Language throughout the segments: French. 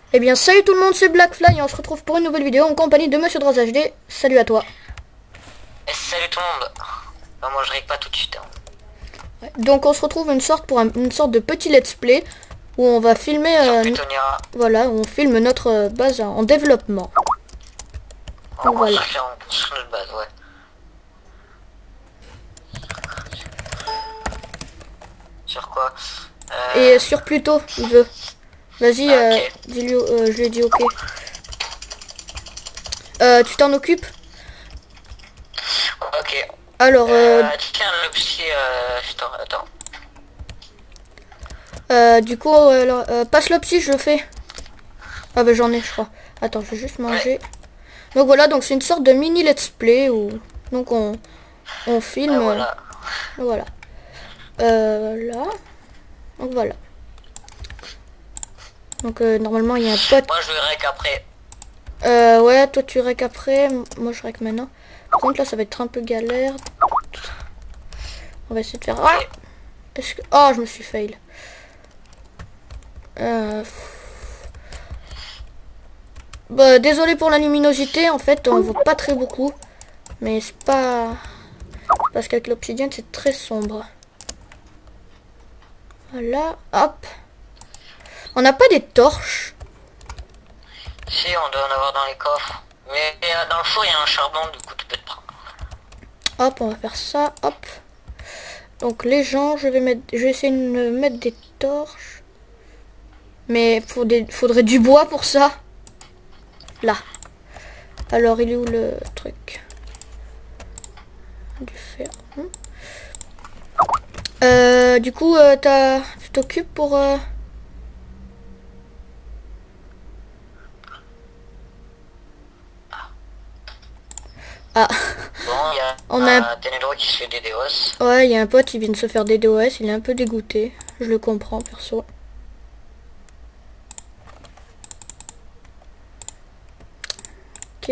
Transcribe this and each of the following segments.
Eh bien salut tout le monde, c'est Blackfly et on se retrouve pour une nouvelle vidéo en compagnie de Monsieur Droz HD. Salut à toi. Et salut tout le monde. Non, moi je règle pas tout de suite. Hein. Ouais. Donc on se retrouve une sorte pour une sorte de petit let's play où on va filmer voilà, on filme notre base en développement. On va Voilà. sur notre base, ouais. Sur quoi Et sur Pluto, il veut. Vas-y, ok. dis-lui, je lui ai dit ok. Tu t'en occupes? Ok. Alors, Tiens, le psy, attends. du coup, alors, passe le psy, je le fais. Ah bah j'en ai, je crois. Attends, je vais juste manger. Ouais. Donc voilà, donc c'est une sorte de mini let's play où donc on filme. Voilà. Voilà. Là. Donc voilà. Donc normalement il y a un pote. Moi je verrai qu'après. Ouais, toi tu rec après, moi je rec maintenant. Par contre là ça va être un peu galère. On va essayer de faire. Ah, parce que oh je me suis fail. Bah désolé pour la luminosité, en fait on voit pas très beaucoup. Mais c'est pas. Parce qu'avec l'obsidienne c'est très sombre. Voilà, hop. On n'a pas des torches. Si, on doit en avoir dans les coffres. Mais dans le four il y a un charbon, du coup tu peux te prendre. Hop, on va faire ça, hop. Donc les gens, je vais essayer de mettre des torches. Mais faudrait du bois pour ça. Là. Alors il est où le truc? Du fer. Du coup, tu t'occupes pour... Ah. Bon, il y a un Ténédro qui se fait des DOS. Ouais, il y a un pote qui vient de se faire des DOS, il est un peu dégoûté. Je le comprends, perso. Ok.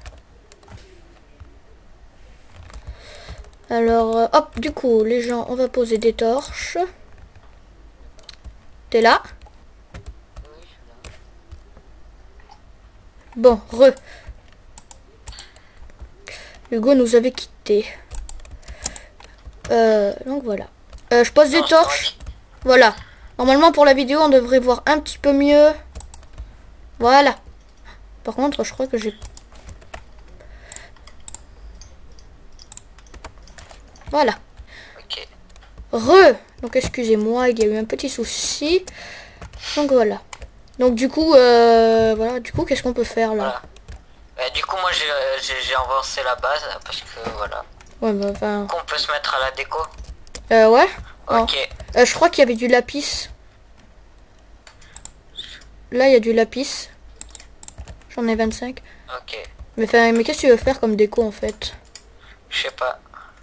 Alors, hop, du coup, les gens, on va poser des torches. T'es là? Oui, je suis là. Bon, Hugo nous avait quitté. Donc voilà. Je pose des torches. Voilà. Normalement pour la vidéo on devrait voir un petit peu mieux. Voilà. Par contre je crois que j'ai... Voilà. Ok. Donc excusez-moi, il y a eu un petit souci. Donc voilà. Donc du coup, voilà. Du coup, qu'est-ce qu'on peut faire là? Voilà. Du coup, moi j'ai avancé la base parce que voilà. Ouais, bah enfin... On peut se mettre à la déco. Ouais. Ok. Je crois qu'il y avait du lapis. Là, il y a du lapis. J'en ai 25. Ok. Mais qu'est-ce que tu veux faire comme déco en fait? Je sais pas.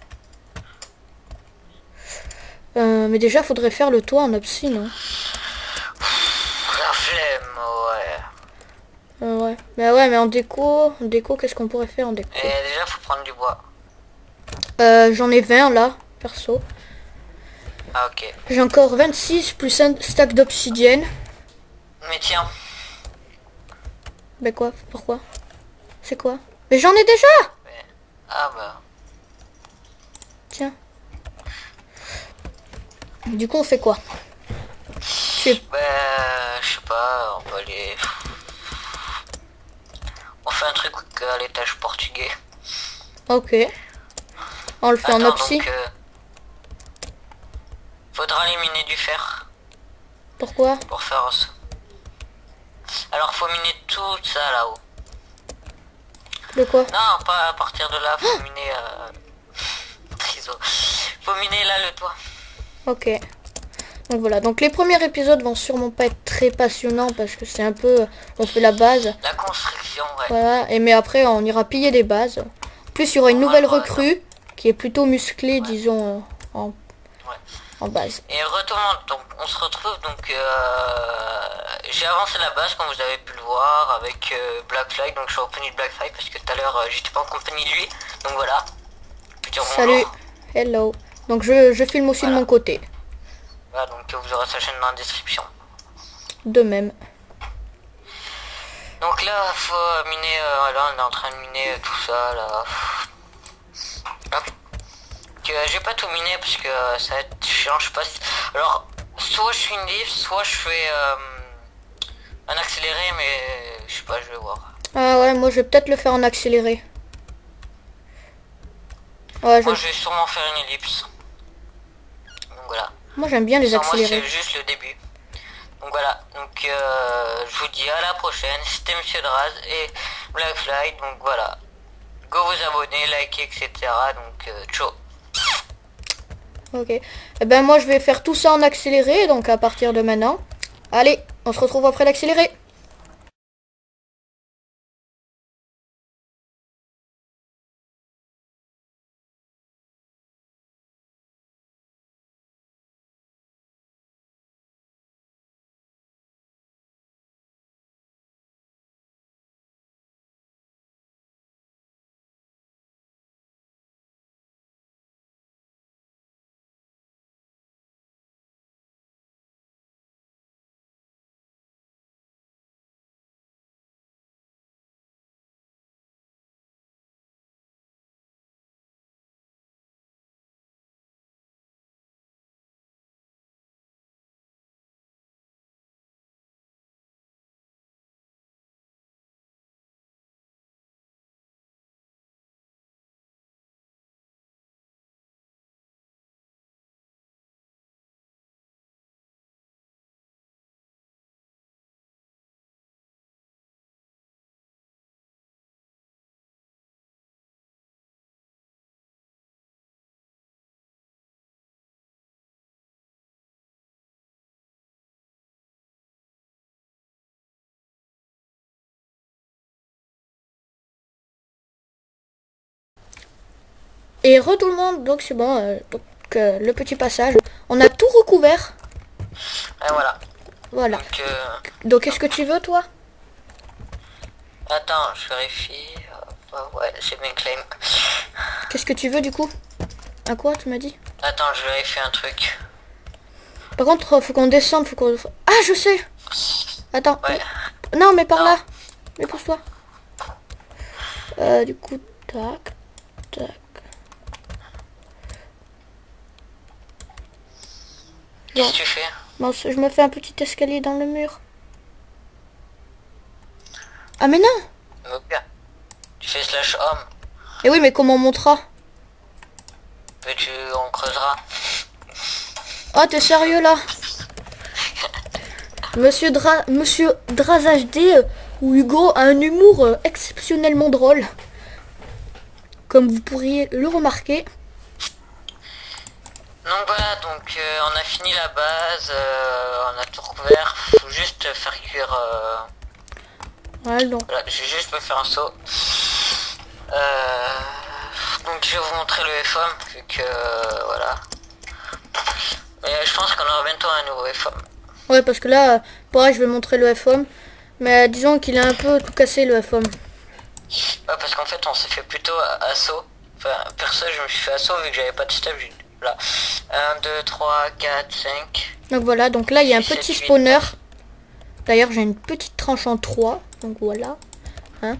Mais déjà, faudrait faire le toit en obsi, non? La flemme, ouais. Ouais. Mais ouais, mais en déco, qu'est-ce qu'on pourrait faire en déco? Et déjà, faut prendre du bois. J'en ai 20 là, perso. Ah, ok. J'ai encore 26 plus un stack d'obsidienne. Mais tiens. Ben quoi? Pourquoi? C'est quoi? Mais j'en ai déjà! Mais... Ah bah. Tiens. Du coup, on fait quoi? Bah, je sais pas, on va aller... On fait un truc à l'étage portugais. Ok. On le fait en obsi. Donc, faudra éliminer du fer. Pourquoi? Pour faire ça. Alors faut miner tout ça là-haut. De quoi? Non, pas à partir de là, faut miner... faut miner là le toit. Ok. Donc voilà, donc les premiers épisodes vont sûrement pas être très passionnants parce que c'est un peu... On fait la base. La construction, ouais. Voilà, et mais après on ira piller des bases. En plus il y aura une nouvelle recrue qui est plutôt musclée, disons, en base. Et retournons, donc on se retrouve, donc j'ai avancé la base comme vous avez pu le voir avec Blackfly, donc je suis en compagnie de Blackfly parce que tout à l'heure j'étais pas en compagnie de lui, donc voilà. Salut, bonjour. Hello. Donc je filme aussi de mon côté. Voilà, donc vous aurez sa chaîne dans la description. De même. là, faut miner. Là, on est en train de miner tout ça là. Hop. J'ai pas tout miné parce que ça va être chiant, je sais pas si... Alors, soit je fais une diff, soit je fais un accéléré, mais je sais pas, je vais voir. Ah ouais, moi je vais peut-être le faire en accéléré. Ouais, moi je vais sûrement faire une ellipse. Donc voilà. Moi j'aime bien les accélérés. Moi c'est juste le début. Donc voilà, donc je vous dis à la prochaine. C'était Monsieur Draz et Blackfly. Donc voilà. Go vous abonner, liker, etc. Donc ciao. Ok. Eh ben moi je vais faire tout ça en accéléré, donc à partir de maintenant. Allez, on se retrouve après l'accéléré. Et re tout le monde, donc c'est bon, le petit passage. On a tout recouvert. Et voilà. Voilà. Donc qu'est-ce que tu veux toi? Attends, je vérifie. Ouais, j'ai bien claim. Qu'est-ce que tu veux du coup? À quoi tu m'as dit? Attends, je vérifie un truc. Par contre, faut qu'on descende, faut qu'on... Ah, je sais. Attends. Ouais. Non, mais par là. Mais pousse-toi. Du coup, tac, tac. Qu'est-ce que tu fais? Bon, je me fais un petit escalier dans le mur. Ah mais non. Ok. Tu fais slash homme. Et oui, mais comment on montera? Mais on creusera. Oh, t'es sérieux là? Monsieur Draz HD ou Hugo a un humour exceptionnellement drôle. Comme vous pourriez le remarquer. Donc voilà, donc on a fini la base, on a tout recouvert, faut juste faire cuire... Voilà, donc. Voilà, je vais juste me faire un saut. Donc je vais vous montrer le FOM, vu que voilà. Mais je pense qu'on aura bientôt un nouveau FOM. Ouais, parce que là, pareil, je vais montrer le FOM. Mais disons qu'il a un peu tout cassé le FOM. Ouais, parce qu'en fait on s'est fait plutôt assaut. Enfin, perso je me suis fait assaut vu que j'avais pas de step. Là. 1, 2, 3, 4, 5. Donc voilà, donc là il y a un petit spawner. D'ailleurs j'ai une petite tranche en 3. Donc voilà. Hein.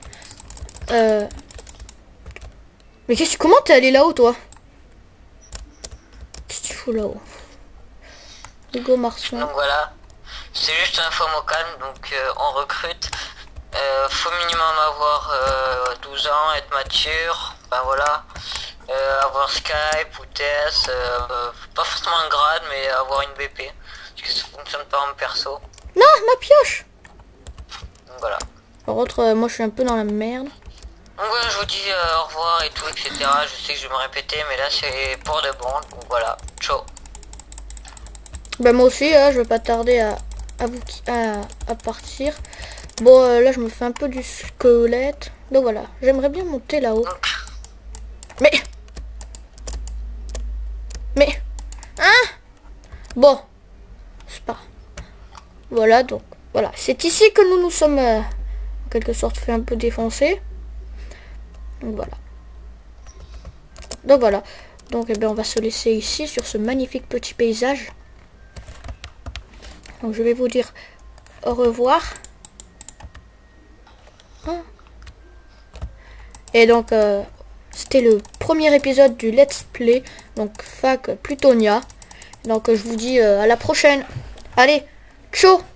Mais comment t'es allé là-haut toi? Qu'est-ce que tu fous là-haut? Hugo Marson. Donc voilà. C'est juste un FOM au calme, donc on recrute. Faut minimum avoir 12 ans, être mature. Ben voilà. Avoir Skype ou TS, pas forcément un grade, mais avoir une BP. Parce que ça fonctionne pas en perso. Non, ma pioche. Donc voilà. Par contre, moi je suis un peu dans la merde. Donc voilà, je vous dis au revoir et tout, etc. Je sais que je vais me répéter, mais là c'est pour de bon. Donc voilà, ciao. Bah moi aussi, je vais pas tarder à partir. Bon, là je me fais un peu du squelette. Donc voilà, j'aimerais bien monter là-haut. Mais... Hein? Bon. C'est pas... Voilà, donc... Voilà. C'est ici que nous nous sommes... en quelque sorte fait un peu défoncer. Donc voilà. Donc voilà. Donc eh ben, on va se laisser ici sur ce magnifique petit paysage. Donc je vais vous dire au revoir. Hein. Et donc, c'était le premier épisode du Let's Play, donc Fac Plutonia. Donc, je vous dis à la prochaine. Allez, ciao!